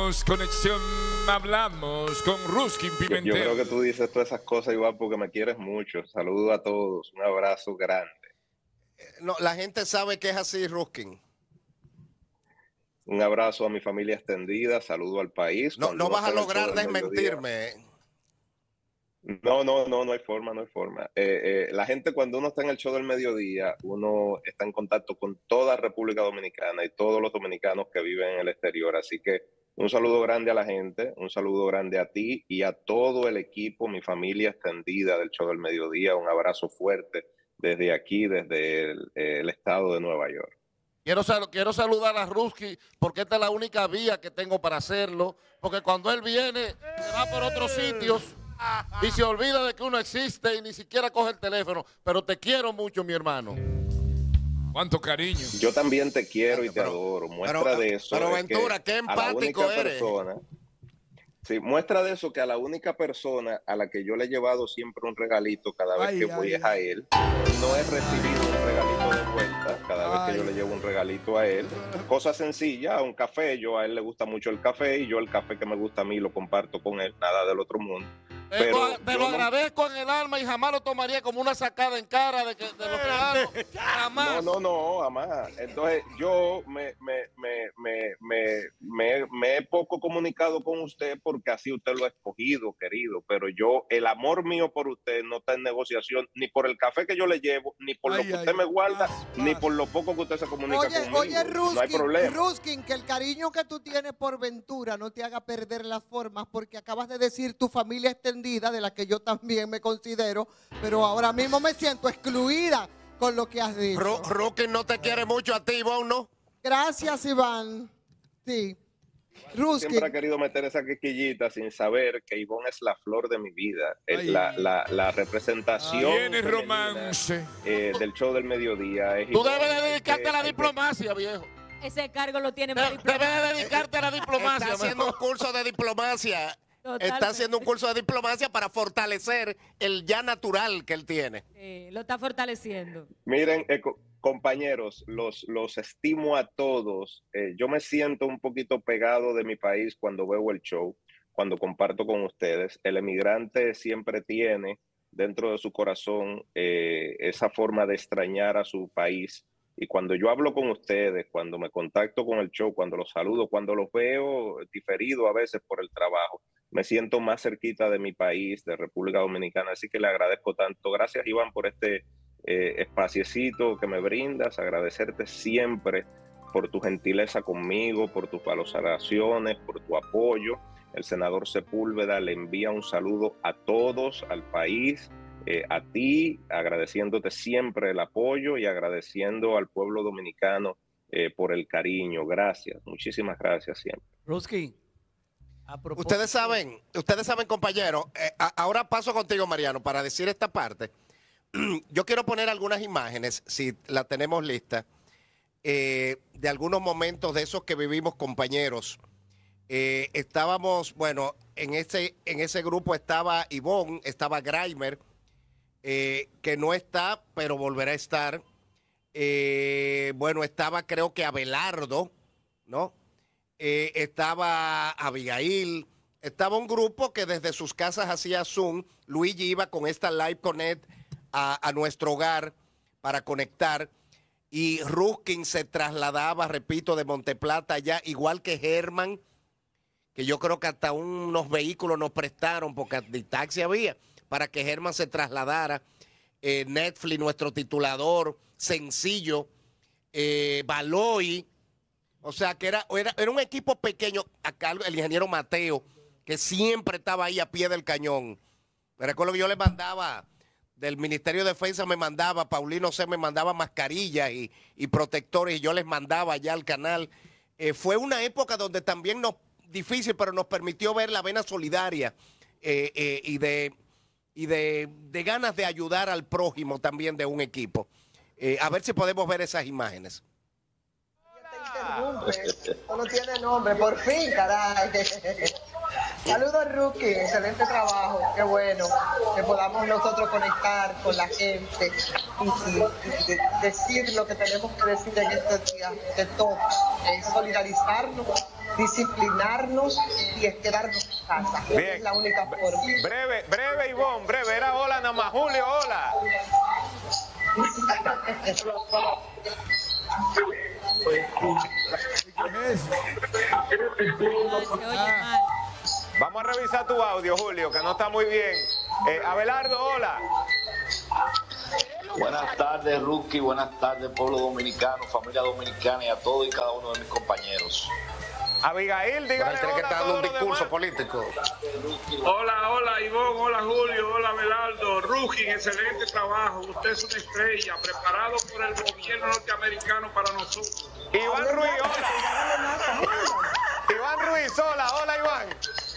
Tenemos conexión, hablamos con Ruskin Pimentel. Yo creo que tú dices todas esas cosas igual porque me quieres mucho. Saludos a todos, un abrazo grande. No, la gente sabe que es así, Ruskin. Un abrazo a mi familia extendida, saludo al país. No vas a lograr desmentirme. No hay forma. La gente, cuando uno está en el show del mediodía, uno está en contacto con toda República Dominicana y todos los dominicanos que viven en el exterior. Así que un saludo grande a la gente, un saludo grande a ti y a todo el equipo, mi familia extendida del show del mediodía. Un abrazo fuerte desde aquí, desde el estado de Nueva York. Quiero saludar a Ruskin porque esta es la única vía que tengo para hacerlo, porque cuando él viene, se va por otros sitios y se olvida de que uno existe y ni siquiera coge el teléfono. Pero te quiero mucho, mi hermano. Cuánto cariño. Yo también te quiero y te adoro. Muestra de eso. Pero Ventura, qué empático eres. Sí, muestra de eso que a la única persona a la que yo le he llevado siempre un regalito cada vez que voy es a él. No he recibido un regalito de vuelta cada vez que yo le llevo un regalito a él. Cosa sencilla, un café. A él le gusta mucho el café y yo el café que me gusta a mí lo comparto con él. Nada del otro mundo. Te lo agradezco en el alma y jamás lo tomaría como una sacada en cara de los regalos. Jamás. No, jamás. Entonces yo me he poco comunicado con usted porque así usted lo ha escogido, querido. Pero el amor mío por usted no está en negociación ni por el café que yo le llevo, ni por lo que usted me guarda, ni por lo poco que usted se comunica conmigo. Oye, Ruskin, no hay problema. Ruskin, que el cariño que tú tienes por Ventura no te haga perder las formas, porque acabas de decir tu familia extendida, de la que yo también me considero, pero ahora mismo me siento excluida con lo que has dicho. Ruskin no te quiere mucho a ti, Ivonne, ¿no? Gracias, Iván. Sí. Ruskin siempre ha querido meter esa quequillita sin saber que Ivonne es la flor de mi vida, la representación romance del show del mediodía. Tú debes de dedicarte a la diplomacia, viejo. Ese cargo lo tiene Debes de dedicarte a la diplomacia. Está haciendo un curso de diplomacia. Totalmente. Está haciendo un curso de diplomacia para fortalecer el ya natural que él tiene. Lo está fortaleciendo. Miren, compañeros, los estimo a todos. Yo me siento un poquito pegado de mi país cuando veo el show, cuando comparto con ustedes. El emigrante siempre tiene dentro de su corazón esa forma de extrañar a su país. Y cuando yo hablo con ustedes, cuando me contacto con el show, cuando los saludo, cuando los veo diferido a veces por el trabajo, me siento más cerquita de mi país, de República Dominicana. Así que le agradezco tanto. Gracias, Iván, por este espaciecito que me brindas. Agradecerte siempre por tu gentileza conmigo, por tus valoraciones, por tu apoyo. El senador Sepúlveda le envía un saludo a todos, al país, a ti, agradeciéndote siempre el apoyo y agradeciendo al pueblo dominicano por el cariño. Gracias, muchísimas gracias siempre. Ruskin, ustedes saben, compañeros, ahora paso contigo, Mariano, para decir esta parte. Yo quiero poner algunas imágenes, si la tenemos lista, de algunos momentos de esos que vivimos, compañeros. Estábamos, bueno, en ese grupo estaba Ivonne, estaba Graimer, que no está, pero volverá a estar. Bueno, estaba creo que Abelardo, ¿no? Estaba Abigail, estaba un grupo que desde sus casas hacía Zoom. Luigi iba con esta Live Connect a nuestro hogar para conectar, y Ruskin se trasladaba, repito, de Monteplata allá, igual que Germán, que yo creo que hasta unos vehículos nos prestaron porque ni taxi había, para que Germán se trasladara. Netflix, nuestro titulador, Sencillo, Baloy, o sea que era un equipo pequeño. Acá el ingeniero Mateo, que siempre estaba ahí a pie del cañón. Me recuerdo que yo le mandaba, del Ministerio de Defensa me mandaba, Paulino C. me mandaba mascarillas y protectores, y yo les mandaba allá al canal. Fue una época donde también difícil, pero nos permitió ver la vena solidaria y de ganas de ayudar al prójimo también de un equipo. A ver si podemos ver esas imágenes. No tiene nombre, por fin, caray. Saludos, Rookie, excelente trabajo, qué bueno que podamos nosotros conectar con la gente y decir lo que tenemos que decir en estos días, que toca, solidarizarnos disciplinarnos y quedarnos en casa. Bien. Es la única forma. Breve, Ivonne, breve. Era hola nada más. Julio, hola. Vamos a revisar tu audio, Julio, que no está muy bien. Abelardo, hola. Buenas tardes, Rookie. Buenas tardes, pueblo dominicano, familia dominicana y a todos y cada uno de mis compañeros. Abigail, dígale Pero él cree que hola está a dando todos un los discurso demás. político. Hola Ivonne, hola Julio, hola Belardo, Rugin, excelente trabajo, usted es una estrella, preparado por el gobierno norteamericano para nosotros. Iván Ruiz, hola. Iván Ruiz, hola Iván.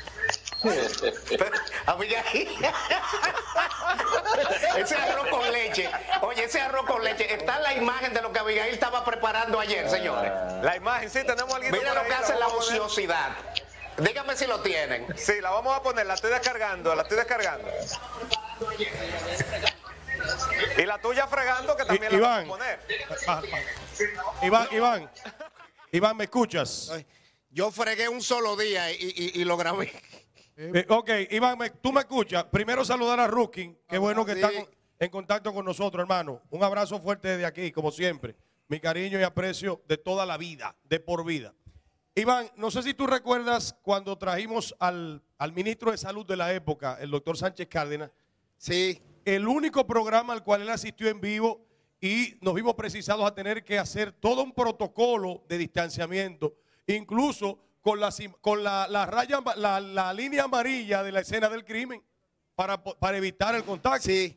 Abigail. Ese arroz con leche. Oye, ese arroz con leche. Está en la imagen de lo que Abigail estaba preparando ayer, señores. La imagen, sí, tenemos algo. Mira lo que hace la ociosidad. Dígame si lo tienen. Sí, la vamos a poner, la estoy descargando. Y la tuya fregando, que también la vamos a poner. Iván, ¿me escuchas? Yo fregué un solo día y lo grabé. Ok, Iván, tú me escuchas. Primero saludar a Ruskin. Qué bueno que está en contacto con nosotros, hermano. Un abrazo fuerte desde aquí, como siempre. Mi cariño y aprecio de toda la vida, de por vida. Iván, no sé si tú recuerdas cuando trajimos al ministro de Salud de la época, el doctor Sánchez Cárdenas. Sí. El único programa al cual él asistió en vivo y nos vimos precisados a tener que hacer todo un protocolo de distanciamiento, incluso con la raya, la línea amarilla de la escena del crimen para evitar el contacto. Sí.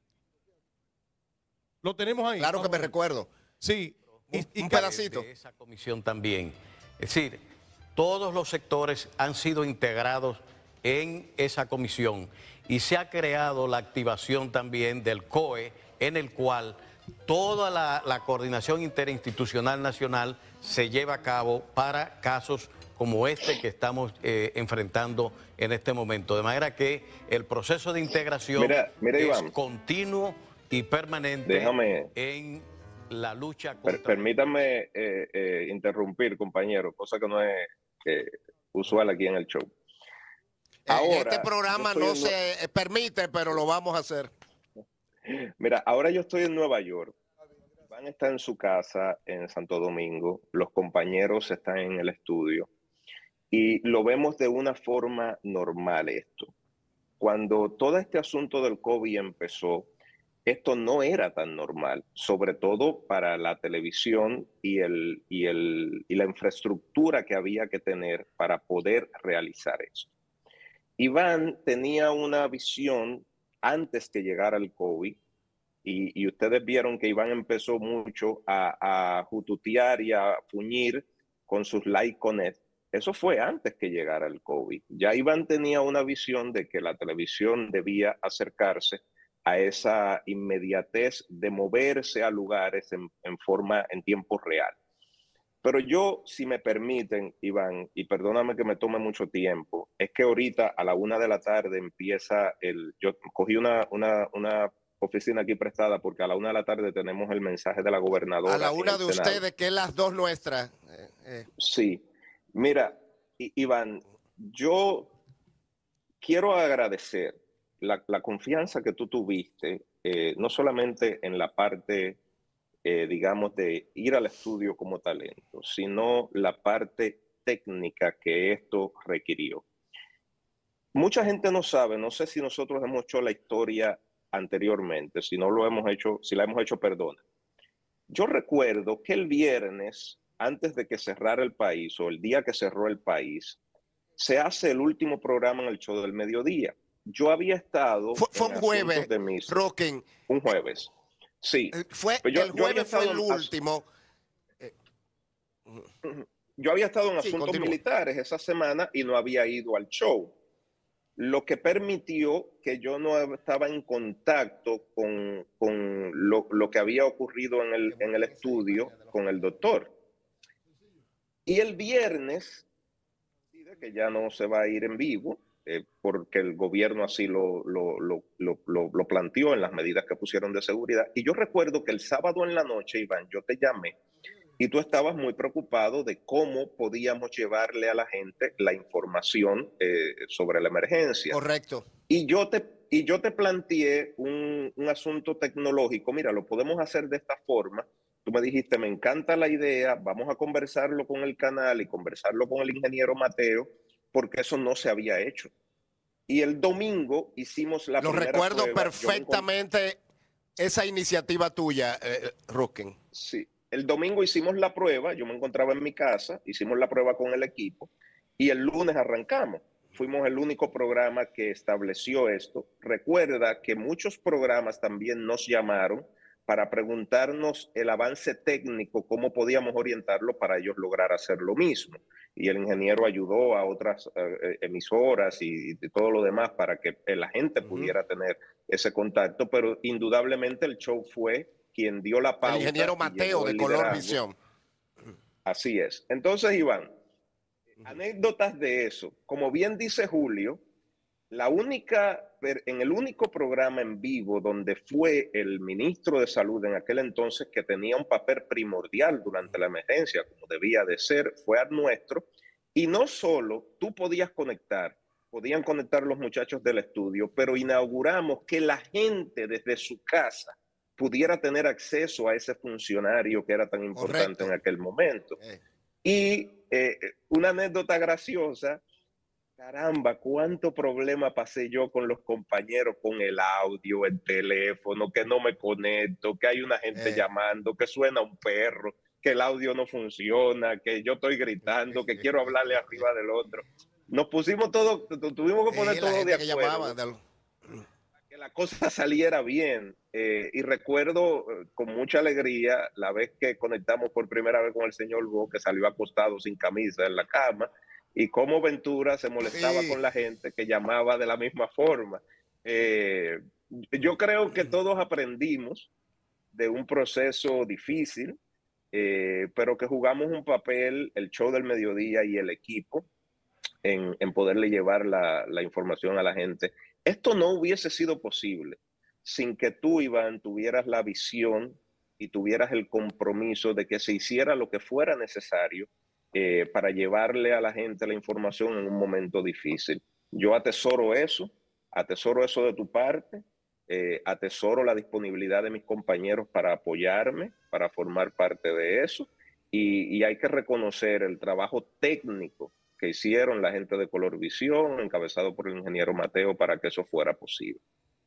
Lo tenemos ahí. Claro que me recuerdo. Sí. Un pedacito de esa comisión también. Es decir, todos los sectores han sido integrados en esa comisión y se ha creado la activación también del COE, en el cual toda la coordinación interinstitucional nacional se lleva a cabo para casos como este que estamos enfrentando en este momento. De manera que el proceso de integración mira, es Iván, continuo y permanente en la lucha contra... Permítanme interrumpir, compañero, cosa que no es usual aquí en el show. Ahora, este programa no se permite, pero lo vamos a hacer. Mira, ahora yo estoy en Nueva York. Van a estar en su casa en Santo Domingo. Los compañeros están en el estudio. Y lo vemos de una forma normal esto. Cuando todo este asunto del COVID empezó, esto no era tan normal, sobre todo para la televisión y la infraestructura que había que tener para poder realizar esto. Iván tenía una visión antes que llegara el COVID, y ustedes vieron que Iván empezó mucho a jututear y a fuñir con sus Like Connect. Eso fue antes que llegara el COVID. Ya Iván tenía una visión de que la televisión debía acercarse a esa inmediatez de moverse a lugares en tiempo real. Pero yo, si me permiten, Iván, y perdóname que me tome mucho tiempo, es que ahorita a la 1 de la tarde empieza yo cogí una oficina aquí prestada porque a la 1 de la tarde tenemos el mensaje de la gobernadora. A la 1 de ustedes, que es las 2 nuestras. Sí. Mira, Iván, yo quiero agradecer la confianza que tú tuviste, no solamente en la parte, digamos, de ir al estudio como talento, sino la parte técnica que esto requirió. Mucha gente no sabe, no sé si nosotros hemos hecho la historia anteriormente, si no lo hemos hecho, si la hemos hecho, perdona. Yo recuerdo que el viernes, antes de que cerrara el país, o el día que cerró el país, se hace el último programa en el show del mediodía. Yo había estado... Fue un jueves, Rocking. Un jueves, sí. El jueves fue el último. Yo había estado en asuntos militares esa semana y no había ido al show, lo que permitió que yo no estaba en contacto con lo que había ocurrido en el estudio con el doctor. Y el viernes, que ya no se va a ir en vivo, porque el gobierno así lo planteó en las medidas que pusieron de seguridad. Y yo recuerdo que el sábado en la noche, Iván, yo te llamé y tú estabas muy preocupado de cómo podíamos llevarle a la gente la información sobre la emergencia. Correcto. Y yo te planteé un asunto tecnológico. Mira, lo podemos hacer de esta forma. Tú me dijiste, me encanta la idea, vamos a conversarlo con el canal y conversarlo con el ingeniero Mateo, porque eso no se había hecho. Y el domingo hicimos la primera prueba. Lo recuerdo perfectamente esa iniciativa tuya, Ruskin. Sí, el domingo hicimos la prueba, yo me encontraba en mi casa, hicimos la prueba con el equipo y el lunes arrancamos. Fuimos el único programa que estableció esto. Recuerda que muchos programas también nos llamaron para preguntarnos el avance técnico, cómo podíamos orientarlo para ellos lograr hacer lo mismo. Y el ingeniero ayudó a otras emisoras y todo lo demás para que la gente pudiera tener ese contacto, pero indudablemente el show fue quien dio la pauta. El ingeniero Mateo de Color Visión. Así es. Entonces, Iván, anécdotas de eso. Como bien dice Julio, en el único programa en vivo donde fue el ministro de Salud en aquel entonces que tenía un papel primordial durante la emergencia, como debía de ser, fue al nuestro. Y no solo tú podían conectar los muchachos del estudio, pero inauguramos que la gente desde su casa pudiera tener acceso a ese funcionario que era tan importante en aquel momento. Y una anécdota graciosa, caramba, cuánto problema pasé yo con los compañeros, con el audio, el teléfono, que no me conecto, que hay una gente llamando, que suena un perro, que el audio no funciona, que yo estoy gritando, que quiero hablarle arriba del otro. Nos pusimos todo, tuvimos que poner todo de acuerdo. Que la cosa saliera bien. Y recuerdo con mucha alegría la vez que conectamos por primera vez con el señor Bo, que salió acostado sin camisa en la cama, y cómo Ventura se molestaba con la gente que llamaba de la misma forma. Yo creo que todos aprendimos de un proceso difícil, pero que jugamos un papel, el show del mediodía y el equipo, en poderle llevar la información a la gente. Esto no hubiese sido posible sin que tú, Iván, tuvieras la visión y tuvieras el compromiso de que se hiciera lo que fuera necesario para llevarle a la gente la información en un momento difícil. Yo atesoro eso de tu parte, atesoro la disponibilidad de mis compañeros para apoyarme, para formar parte de eso, y hay que reconocer el trabajo técnico que hicieron la gente de Color Visión, encabezado por el ingeniero Mateo, para que eso fuera posible.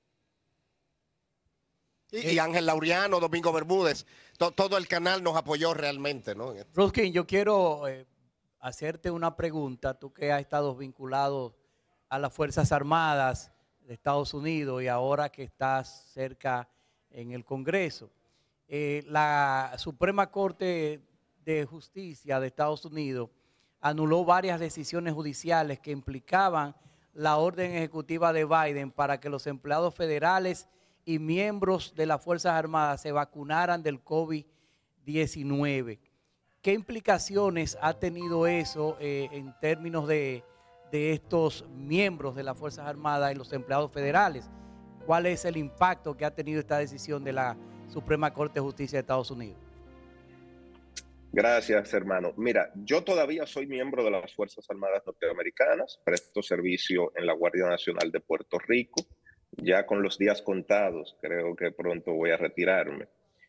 Y Ángel Laureano, Domingo Bermúdez, todo el canal nos apoyó realmente, ¿no? Ruskin, yo quiero hacerte una pregunta, tú que has estado vinculado a las Fuerzas Armadas de Estados Unidos y ahora que estás cerca en el Congreso. La Suprema Corte de Justicia de Estados Unidos anuló varias decisiones judiciales que implicaban la orden ejecutiva de Biden para que los empleados federales y miembros de las Fuerzas Armadas se vacunaran del COVID-19. ¿Qué implicaciones ha tenido eso en términos de estos miembros de las Fuerzas Armadas y los empleados federales? ¿Cuál es el impacto que ha tenido esta decisión de la Suprema Corte de Justicia de Estados Unidos? Gracias, hermano. Mira, yo todavía soy miembro de las Fuerzas Armadas Norteamericanas, presto servicio en la Guardia Nacional de Puerto Rico. Ya con los días contados, creo que pronto voy a retirarme.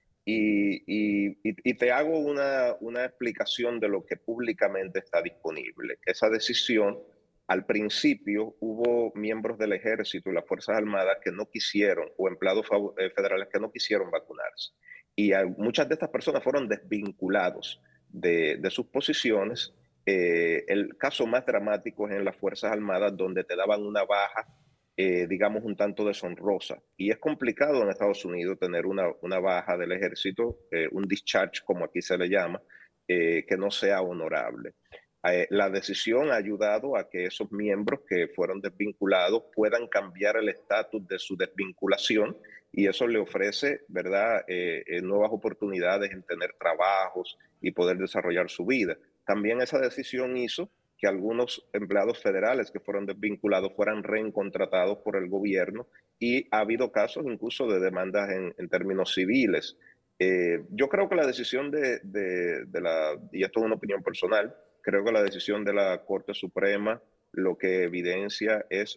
Y te hago una explicación de lo que públicamente está disponible. Esa decisión, al principio, hubo miembros del Ejército y las Fuerzas Armadas que no quisieron, o empleados federales que no quisieron vacunarse. Y muchas de estas personas fueron desvinculados de sus posiciones. El caso más dramático es en las Fuerzas Armadas, donde te daban una baja, digamos, un tanto deshonrosa. Y es complicado en Estados Unidos tener una baja del ejército, un discharge, como aquí se le llama, que no sea honorable. La decisión ha ayudado a que esos miembros que fueron desvinculados puedan cambiar el estatus de su desvinculación, y eso le ofrece, ¿verdad?, nuevas oportunidades en tener trabajos y poder desarrollar su vida. También esa decisión hizo que algunos empleados federales que fueron desvinculados fueran reencontratados por el gobierno, y ha habido casos incluso de demandas en términos civiles. Yo creo que la decisión y esto es una opinión personal, creo que la decisión de la Corte Suprema lo que evidencia es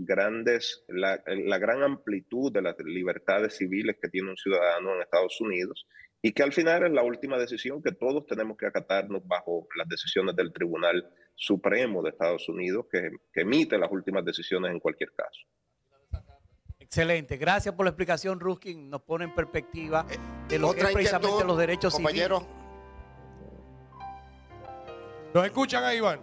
la gran amplitud de las libertades civiles que tiene un ciudadano en Estados Unidos, y que al final es la última decisión que todos tenemos que acatarnos bajo las decisiones del Tribunal Supremo de Estados Unidos, que emite las últimas decisiones en cualquier caso. Excelente. Gracias por la explicación, Ruskin. Nos pone en perspectiva de lo que es precisamente los derechos civiles. ¿Nos escuchan ahí, Iván?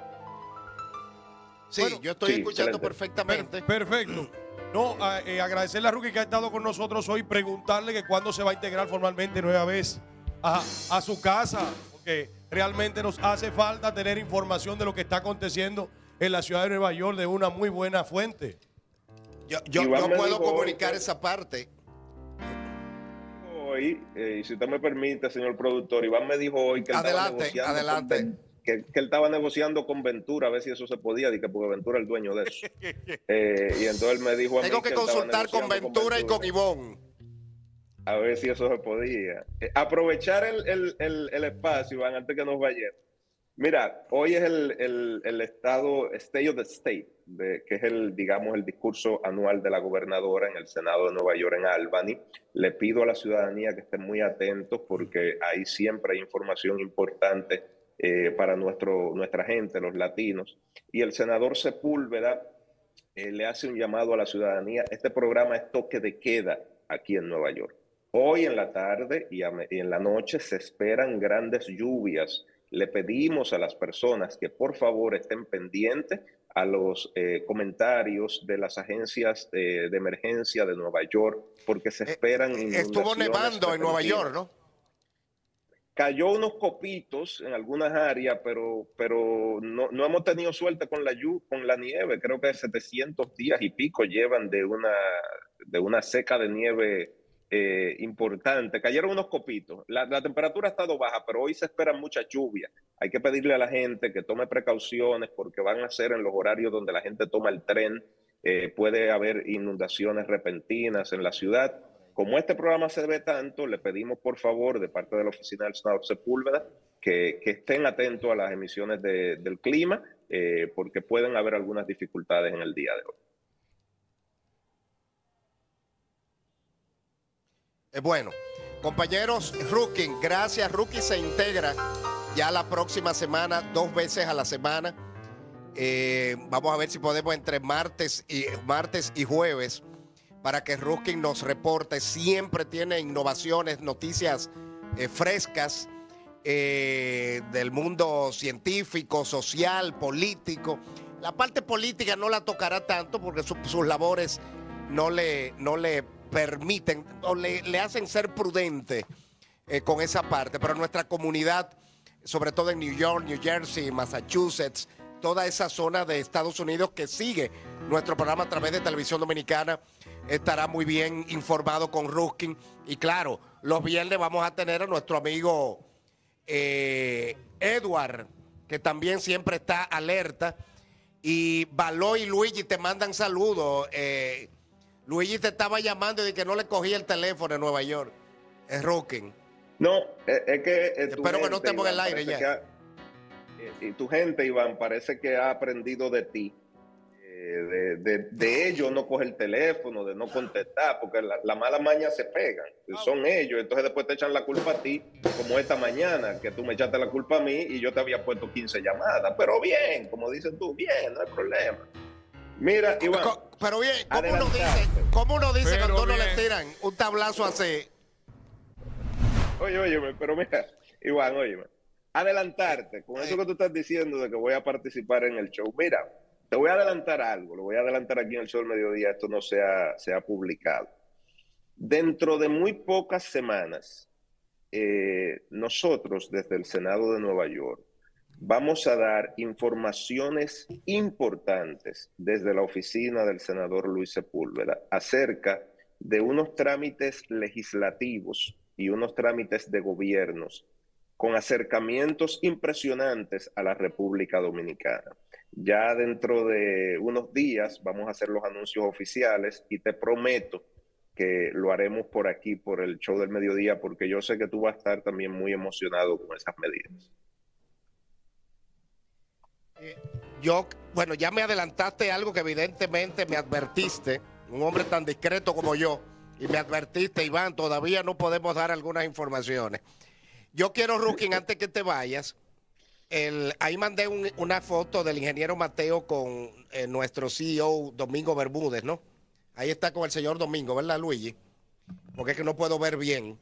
Sí, bueno, yo estoy escuchando perfectamente. Perfecto. No, agradecerle a Ruskin que ha estado con nosotros hoy, preguntarle que cuándo se va a integrar formalmente nueva vez a su casa, porque realmente nos hace falta tener información de lo que está aconteciendo en la ciudad de Nueva York de una muy buena fuente. Yo puedo comunicar esa parte. Hoy, si usted me permite, señor productor, Iván me dijo hoy que él estaba negociando que él estaba negociando con Ventura a ver si eso se podía, porque Ventura es el dueño de eso. Y entonces él me dijo a mí tengo que consultar con Ventura y con Ivón. A ver si eso se podía. Aprovechar el espacio, Iván, antes que nos vayamos. Mira, hoy es el State of the State, que es el discurso anual de la gobernadora en el Senado de Nueva York en Albany. Le pido a la ciudadanía que estén muy atentos porque ahí siempre hay información importante para nuestra gente, los latinos. Y el senador Sepúlveda le hace un llamado a la ciudadanía. Este programa es toque de queda aquí en Nueva York. Hoy en la tarde y en la noche se esperan grandes lluvias. Le pedimos a las personas que por favor estén pendientes a los comentarios de las agencias de emergencia de Nueva York, porque se esperan inundaciones. Estuvo nevando en Nueva York, ¿no? Cayó unos copitos en algunas áreas, pero no hemos tenido suerte con la nieve. Creo que 700 días y pico llevan de una seca de nieve importante. Cayeron unos copitos. La temperatura ha estado baja, pero hoy se espera mucha lluvia. Hay que pedirle a la gente que tome precauciones porque van a ser en los horarios donde la gente toma el tren. Puede haber inundaciones repentinas en la ciudad. Como este programa se ve tanto, le pedimos por favor de parte de la oficina del senador Sepúlveda que estén atentos a las emisiones del clima porque pueden haber algunas dificultades en el día de hoy. Bueno, compañeros, Ruskin, gracias. Ruskin se integra ya la próxima semana, 2 veces a la semana. Vamos a ver si podemos entre martes y jueves para que Ruskin nos reporte. Siempre tiene innovaciones, noticias frescas del mundo científico, social, político. La parte política no la tocará tanto porque sus labores no le permiten o le hacen ser prudente con esa parte, pero nuestra comunidad, sobre todo en New York, New Jersey, Massachusetts, toda esa zona de Estados Unidos que sigue nuestro programa a través de Televisión Dominicana, estará muy bien informado con Ruskin. Y claro, los viernes vamos a tener a nuestro amigo Edward, que también siempre está alerta, y Baló y Luigi te mandan saludos. Luigi te estaba llamando y de que no le cogía el teléfono en Nueva York. Es Ruskin. No, es que... Espero que no estemos en el aire ya. Y tu gente, Iván, parece que ha aprendido de ti. De ellos no coge el teléfono, de no contestar, porque la mala maña se pegan. Son ellos. Entonces después te echan la culpa a ti, como esta mañana, que tú me echaste la culpa a mí y yo te había puesto 15 llamadas. Pero bien, como dices tú, bien, no hay problema. Mira, Iván. Pero bien, ¿cómo uno dice cuando uno le tiran un tablazo así? Óyeme, pero mira, Iván, óyeme. Adelantarte, con eso que tú estás diciendo de que voy a participar en el show. Mira, te voy a adelantar algo, lo voy a adelantar aquí en el show del mediodía, esto no se ha publicado. Dentro de muy pocas semanas, nosotros desde el Senado de Nueva York vamos a dar informaciones importantes desde la oficina del senador Luis Sepúlveda acerca de unos trámites legislativos y unos trámites de gobiernos con acercamientos impresionantes a la República Dominicana. Ya dentro de unos días vamos a hacer los anuncios oficiales y te prometo que lo haremos por aquí, por el show del mediodía, porque yo sé que tú vas a estar también muy emocionado con esas medidas. Bueno, ya me adelantaste algo que evidentemente me advertiste, un hombre tan discreto como yo, y me advertiste, Iván, todavía no podemos dar algunas informaciones. Yo quiero, Ruskin, antes que te vayas, ahí mandé una foto del ingeniero Mateo con nuestro CEO Domingo Bermúdez, ¿no? Ahí está con el señor Domingo, ¿verdad, Luigi? Porque es que no puedo ver bien.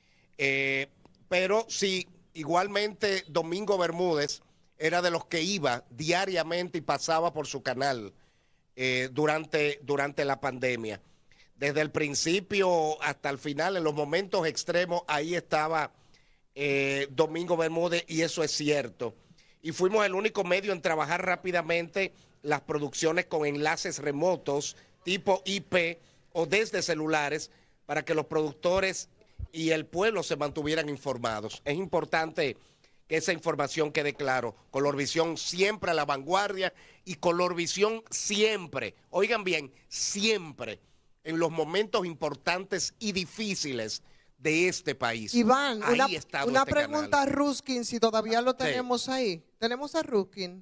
Pero sí, igualmente Domingo Bermúdez era de los que iba diariamente y pasaba por su canal durante la pandemia. Desde el principio hasta el final, en los momentos extremos, ahí estaba Domingo Bermúdez, y eso es cierto. Y fuimos el único medio en trabajar rápidamente las producciones con enlaces remotos, tipo IP o desde celulares, para que los productores y el pueblo se mantuvieran informados. Es importante que esa información quede claro. Colorvisión siempre a la vanguardia, y Colorvisión siempre, oigan bien, siempre en los momentos importantes y difíciles de este país. Iván, una este pregunta a Ruskin, si todavía lo tenemos ahí. ¿Tenemos a Ruskin?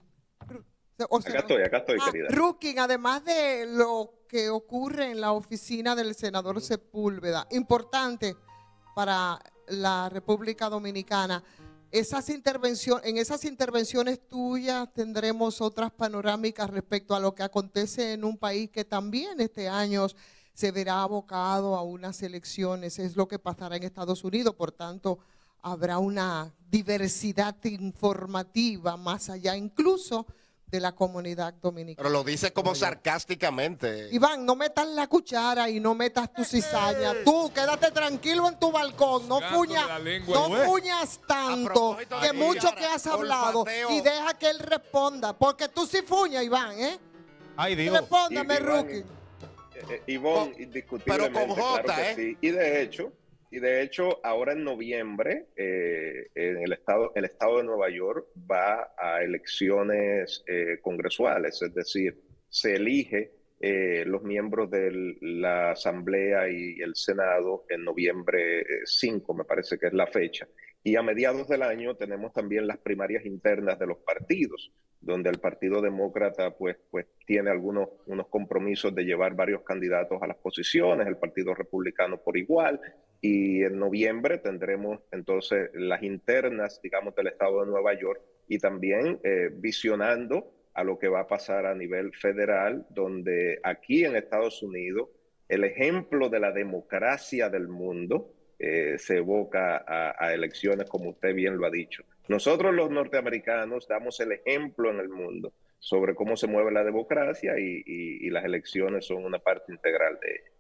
Acá estoy, querida. Ruskin, además de lo que ocurre en la oficina del senador Sepúlveda, importante para la República Dominicana, en esas intervenciones tuyas tendremos otras panorámicas respecto a lo que acontece en un país que también este año se verá abocado a unas elecciones. Es lo que pasará en Estados Unidos, por tanto habrá una diversidad informativa más allá incluso de la comunidad dominicana. Pero lo dice como sarcásticamente. Iván, no metas la cuchara y no metas tu cizaña. Tú quédate tranquilo en tu balcón, no fuñas tanto, que mucho que has hablado, y deja que él responda, porque tú sí fuñas, Iván, ¿eh? Ay, Dios. Respóndame, Ruskin. Ivonne, indiscutiblemente, pero con J, claro que sí. Y de hecho, ahora en noviembre, en el estado de Nueva York va a elecciones congresuales, es decir, se elige los miembros de la Asamblea y el Senado en noviembre 5, me parece que es la fecha. Y a mediados del año tenemos también las primarias internas de los partidos, donde el Partido Demócrata pues tiene unos compromisos de llevar varios candidatos a las posiciones, el Partido Republicano por igual, y en noviembre tendremos entonces las internas, digamos, del estado de Nueva York, y también visionando a lo que va a pasar a nivel federal, donde aquí en Estados Unidos el ejemplo de la democracia del mundo se evoca a elecciones, como usted bien lo ha dicho. Nosotros los norteamericanos damos el ejemplo en el mundo sobre cómo se mueve la democracia, y las elecciones son una parte integral de ella.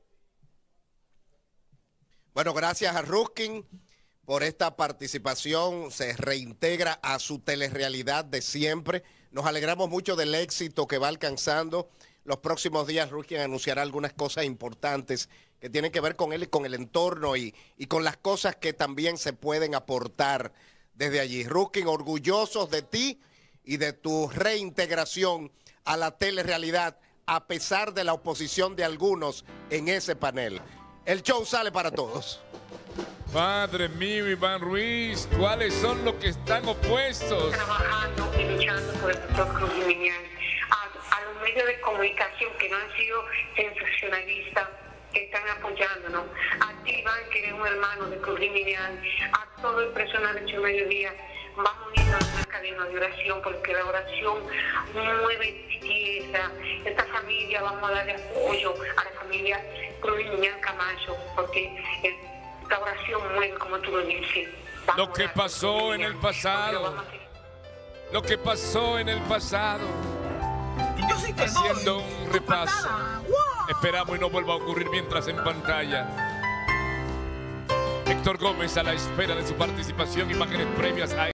Bueno, gracias a Ruskin por esta participación. Se reintegra a su telerrealidad de siempre. Nos alegramos mucho del éxito que va alcanzando. Los próximos días Ruskin anunciará algunas cosas importantes que tienen que ver con él y con el entorno, y con las cosas que también se pueden aportar desde allí. Ruskin, orgullosos de ti y de tu reintegración a la telerrealidad, a pesar de la oposición de algunos en ese panel. El show sale para todos. Padre mío, Iván Ruiz, ¿cuáles son los que están opuestos? Trabajando y luchando por el doctor Cruz Jiménez. A los medios de comunicación que no han sido sensacionalistas, que están apoyándonos. A ti, Iván, que eres un hermano de Cruz Jiménez, a todo el personal de Hecho Mediodía. Vamos uniendo a una cadena de oración, porque la oración mueve tierra. Esta familia, vamos a darle apoyo a la familia Cruz Jiménez Camacho, porque la oración mueve, como tú lo dices. Lo que pasó en el pasado. Lo que pasó en el pasado. Haciendo un repaso. Esperamos y no vuelva a ocurrir mientras en pantalla. Héctor Gómez a la espera de su participación. Imágenes previas a